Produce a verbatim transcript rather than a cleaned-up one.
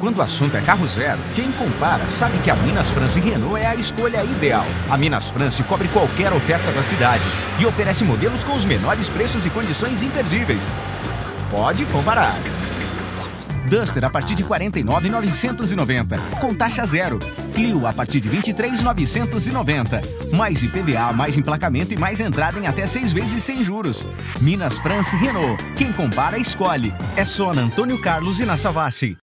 Quando o assunto é carro zero, quem compara sabe que a Minas France Renault é a escolha ideal. A Minas France cobre qualquer oferta da cidade e oferece modelos com os menores preços e condições imperdíveis. Pode comparar. Duster a partir de quarenta e nove mil novecentos e noventa, com taxa zero. Clio a partir de vinte e três mil novecentos e noventa. Mais I P V A, mais emplacamento e mais entrada em até seis vezes sem juros. Minas France Renault. Quem compara, escolhe. É só na Antônio Carlos e na Savassi.